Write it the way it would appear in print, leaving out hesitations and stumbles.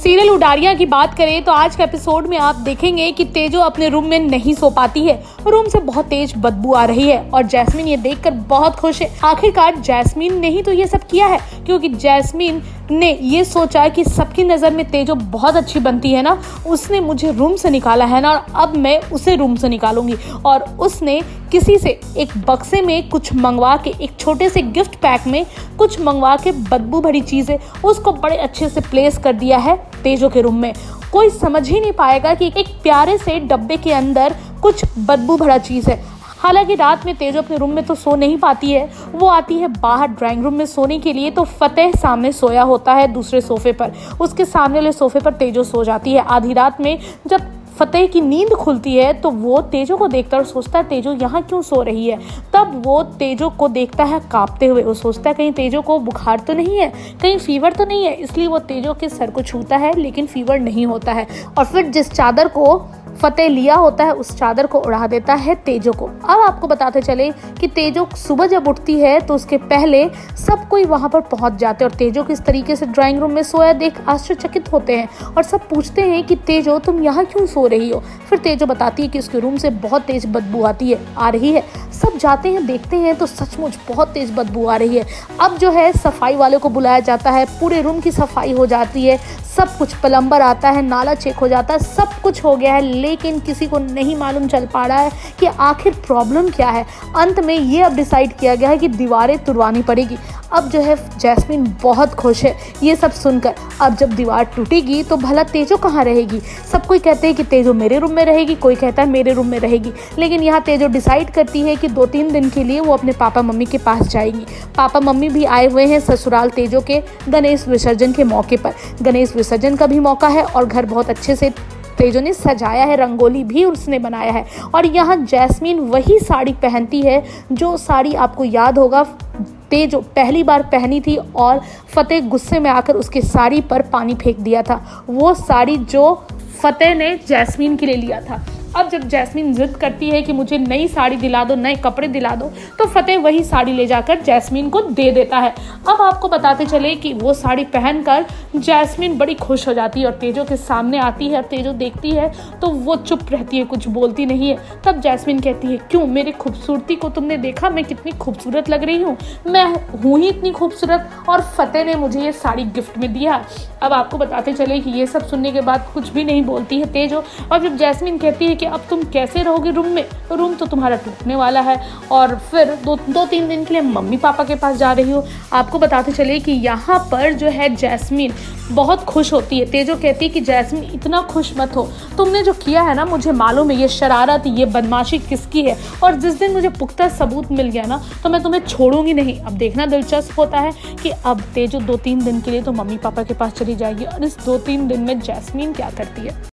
Serial Udaariyaan की बात करें तो आज के एपिसोड में आप देखेंगे कि तेजो अपने रूम में नहीं सो पाती है। रूम से बहुत तेज बदबू आ रही है और जैस्मीन ये देखकर बहुत खुश है। आखिरकार जैस्मीन ने ही तो ये सब किया है, क्योंकि जैस्मीन ने ये सोचा कि सबकी नज़र में तेजो बहुत अच्छी बनती है ना, उसने मुझे रूम से निकाला है ना, और अब मैं उसे रूम से निकालूंगी। और उसने किसी से एक बक्से में कुछ मंगवा के, एक छोटे से गिफ्ट पैक में कुछ मंगवा के बदबू भरी चीज़ें उसको बड़े अच्छे से प्लेस कर दिया है तेजो के रूम में। कोई समझ ही नहीं पाएगा कि एक प्यारे से डब्बे के अंदर कुछ बदबू भरा चीज़ है। हालांकि रात में तेजो अपने रूम में तो सो नहीं पाती है, वो आती है बाहर ड्राइंग रूम में सोने के लिए, तो फतेह सामने सोया होता है दूसरे सोफे पर। उसके सामने वाले सोफे पर तेजो सो जाती है। आधी रात में जब फतेह की नींद खुलती है तो वो तेजो को देखता है और सोचता है तेजो यहाँ क्यों सो रही है। तब वो तेजो को देखता है कांपते हुए। वो सोचता है कहीं तेजो को बुखार तो नहीं है, कहीं फीवर तो नहीं है, इसलिए वो तेजो के सर को छूता है, लेकिन फीवर नहीं होता है। और फिर जिस चादर को फतेह लिया होता है उस चादर को उड़ा देता है तेजो को। अब आपको बताते चले कि तेजो सुबह जब उठती है तो उसके पहले सब कोई वहां पर पहुंच जाते हैं और तेजो किस तरीके से ड्राइंग रूम में सोया देख आश्चर्यचकित होते हैं और सब पूछते हैं कि तेजो तुम यहाँ क्यों सो रही हो। फिर तेजो बताती है कि उसके रूम से बहुत तेज बदबू आ रही है। सब जाते हैं, देखते हैं तो सचमुच बहुत तेज बदबू आ रही है। अब जो है सफाई वाले को बुलाया जाता है, पूरे रूम की सफाई हो जाती है, सब कुछ, प्लम्बर आता है, नाला चेक हो जाता है, सब कुछ हो गया है, लेकिन किसी को नहीं मालूम चल पा रहा है कि आखिर प्रॉब्लम क्या है। अंत में ये अब डिसाइड किया गया है कि दीवारें तुड़वानी पड़ेगी। अब जो है जैस्मीन बहुत खुश है ये सब सुनकर। अब जब दीवार टूटेगी तो भला तेजो कहाँ रहेगी। सब कोई कहते हैं कि तेजो मेरे रूम में रहेगी, कोई कहता है मेरे रूम में रहेगी, लेकिन यहाँ तेजो डिसाइड करती है कि 2-3 दिन के लिए वो अपने पापा मम्मी के पास जाएगी। पापा मम्मी भी आए हुए हैं ससुराल तेजो के गणेश विसर्जन के मौके पर। गणेश विसर्जन का भी मौका है और घर बहुत अच्छे से तेजो ने सजाया है, रंगोली भी उसने बनाया है। और यहाँ जैस्मीन वही साड़ी पहनती है जो साड़ी आपको याद होगा तेजो पहली बार पहनी थी और फतेह गुस्से में आकर उसके साड़ी पर पानी फेंक दिया था। वो साड़ी जो फतेह ने जैस्मीन के लिए लिया था। अब जब जैस्मीन जिद करती है कि मुझे नई साड़ी दिला दो, नए कपड़े दिला दो, तो फतेह वही साड़ी ले जाकर जैस्मीन को दे देता है। अब आपको बताते चले कि वो साड़ी पहनकर जैस्मीन बड़ी खुश हो जाती है और तेजो के सामने आती है और तेजो देखती है तो वो चुप रहती है, कुछ बोलती नहीं है। तब जैस्मीन कहती है क्यों, मेरी खूबसूरती को तुमने देखा, मैं कितनी खूबसूरत लग रही हूँ, मैं हूँ ही इतनी खूबसूरत, और फतेह ने मुझे ये साड़ी गिफ्ट में दिया। अब आपको बताते चले कि ये सब सुनने के बाद कुछ भी नहीं बोलती है तेजो। और जब जैस्मीन कहती है कि अब तुम कैसे रहोगे रूम में, रूम तो तुम्हारा टूटने वाला है और फिर 2-3 दिन के लिए मम्मी पापा के पास जा रही हो। आपको बताते चले कि यहाँ पर जो है जैस्मीन बहुत खुश होती है। तेजो कहती है कि जैस्मीन इतना खुश मत हो, तुमने जो किया है ना मुझे मालूम है ये शरारत, ये बदमाशी किसकी है, और जिस दिन मुझे पुख्ता सबूत मिल गया ना तो मैं तुम्हें छोड़ूंगी नहीं। अब देखना दिलचस्प होता है कि अब तेजो 2-3 दिन के लिए तो मम्मी पापा के पास चली जाएगी और इस 2-3 दिन में जैस्मीन क्या करती है।